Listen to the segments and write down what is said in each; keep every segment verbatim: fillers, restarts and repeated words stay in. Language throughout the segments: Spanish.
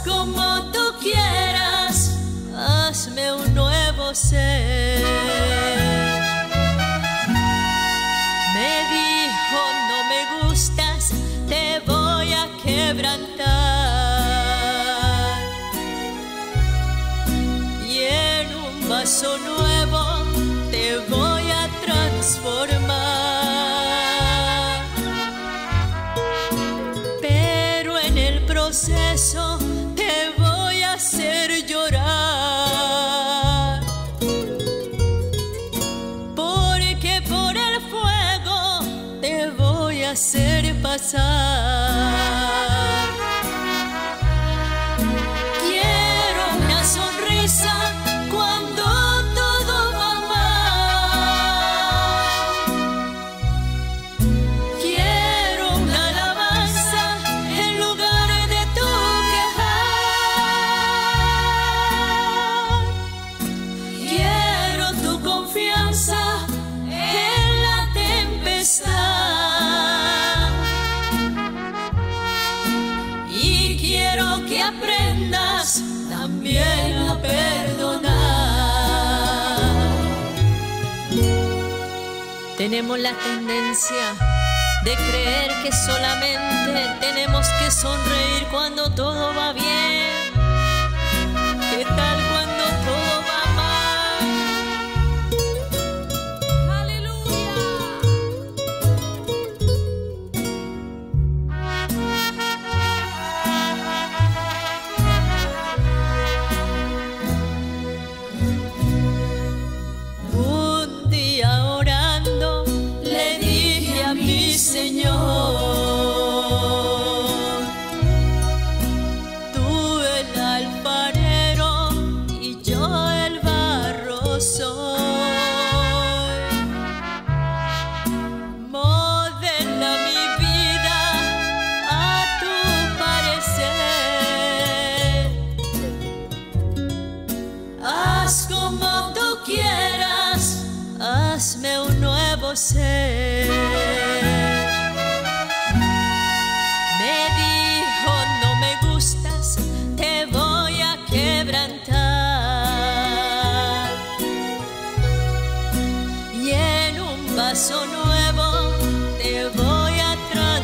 como tú quieras, hazme un nuevo ser. Me dijo, no me gustas, te voy a quebrantar, y en un vaso nuevo te voy a transformar. Pero en el proceso te voy a hacer llorar, porque por el fuego te voy a hacer pasar. Quiero una sonrisa cuando todo va mal. Quiero una alabanza en lugar de tu quejar. Quiero tu confianza en la tempestad, y quiero que aprendas también a perdonar. Tenemos la tendencia de creer que solamente tenemos que sonreír cuando todo va bien. ¿Qué tal cuando todo va mal? ¡Aleluya! Un día orando le dije a mi Señor, tú el alfarero y yo el barro soy. Modela mi vida a tu parecer. Haz como tú quieras, hazme un nuevo ser. Me dijo, no me gustas, te voy a quebrantar, y en un vaso nuevo te voy a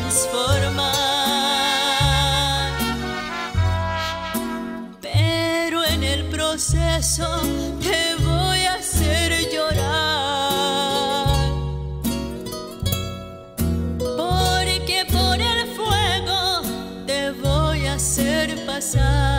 transformar. Pero en el proceso te voy a hacer llorar, porque por el fuego te voy a hacer pasar.